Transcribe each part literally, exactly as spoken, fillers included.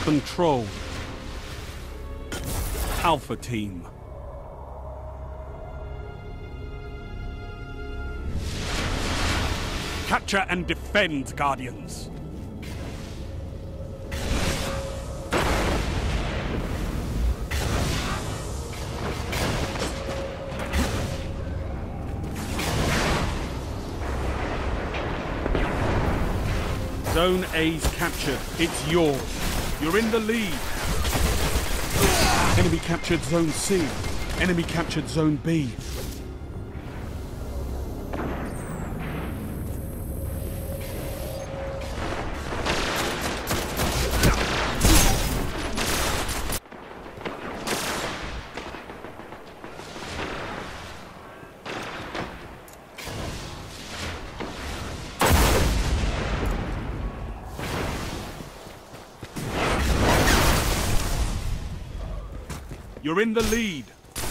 Control. Alpha Team. Capture and defend, Guardians. Zone A's captured. It's yours. You're in the lead. Enemy captured Zone C. Enemy captured Zone B. You're in the lead.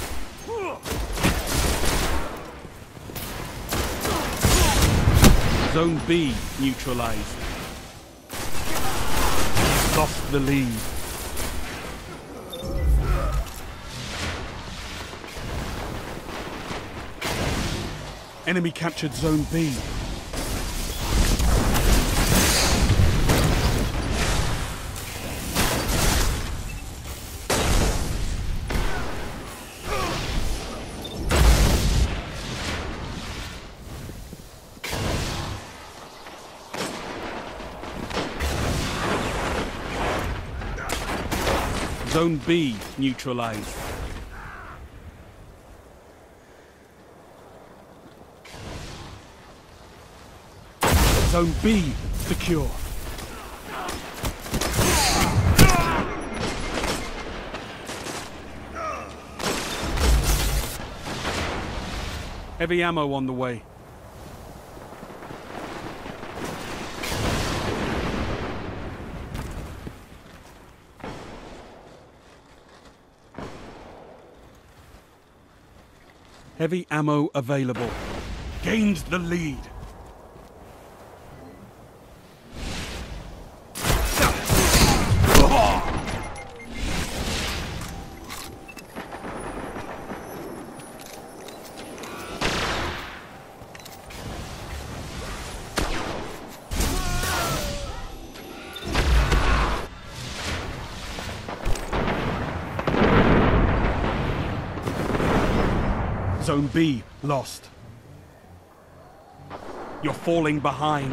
Zone B neutralized. Lost the lead. Enemy captured Zone B. Zone B neutralized. Zone B secure. Heavy ammo on the way. Heavy ammo available. Gained the lead. Zone B lost. You're falling behind.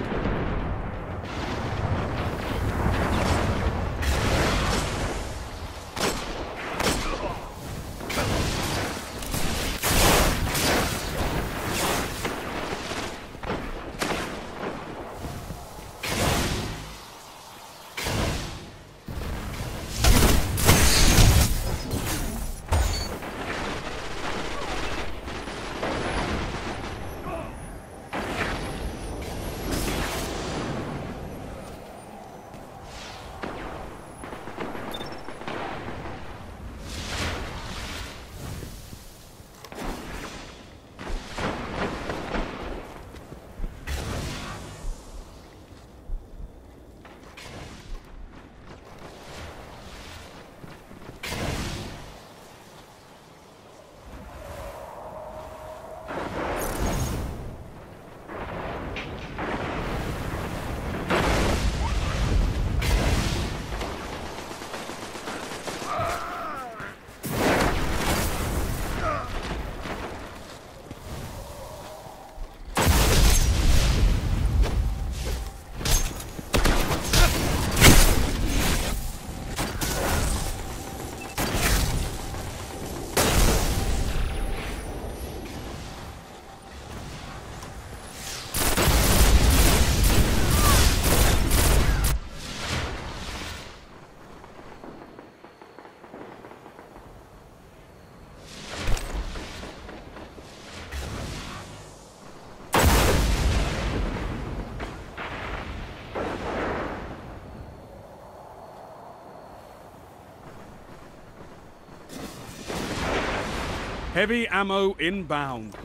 Heavy ammo inbound.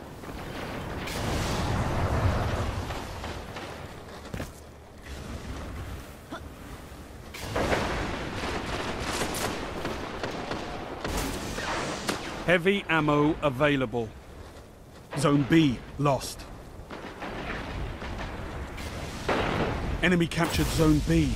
Heavy ammo available. Zone B lost. Enemy captured Zone B.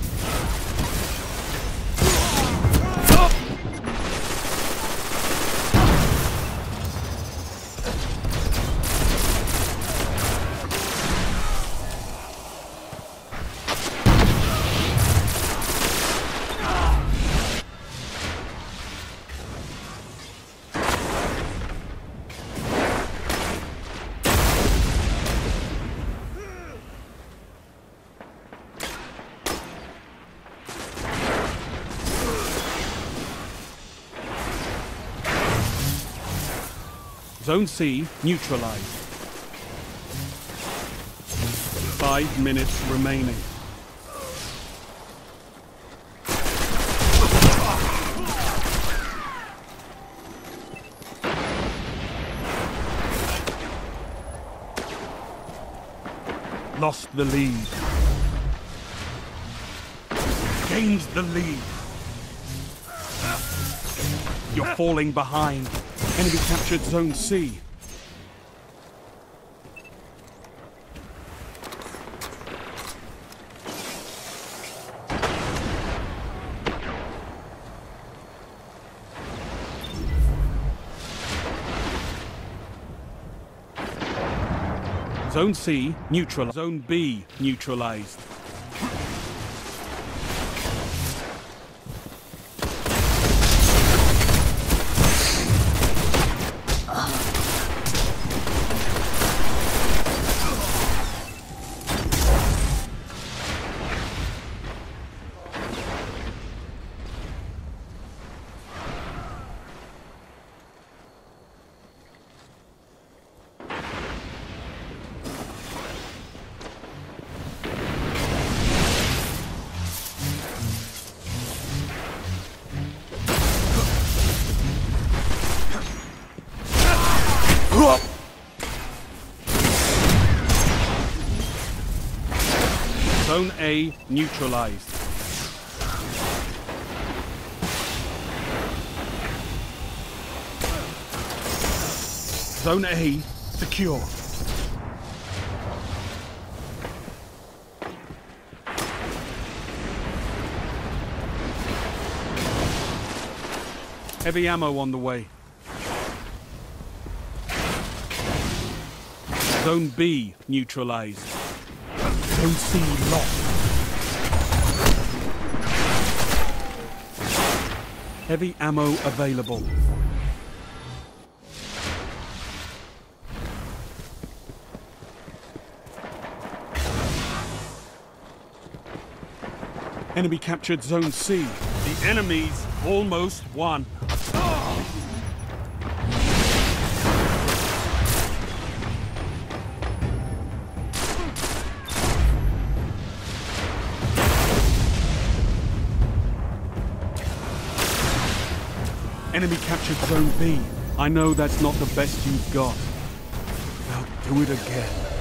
Zone C neutralized. Five minutes remaining. Lost the lead. Gained the lead. You're falling behind. Enemy captured Zone C. Zone C neutralized. Zone B neutralized. Zone A neutralized. Zone A secure. Heavy ammo on the way. Zone B neutralized. Zone C lost. Heavy ammo available. Enemy captured Zone C. The enemy's almost won. Enemy captured Zone B. I know that's not the best you've got. Now do it again.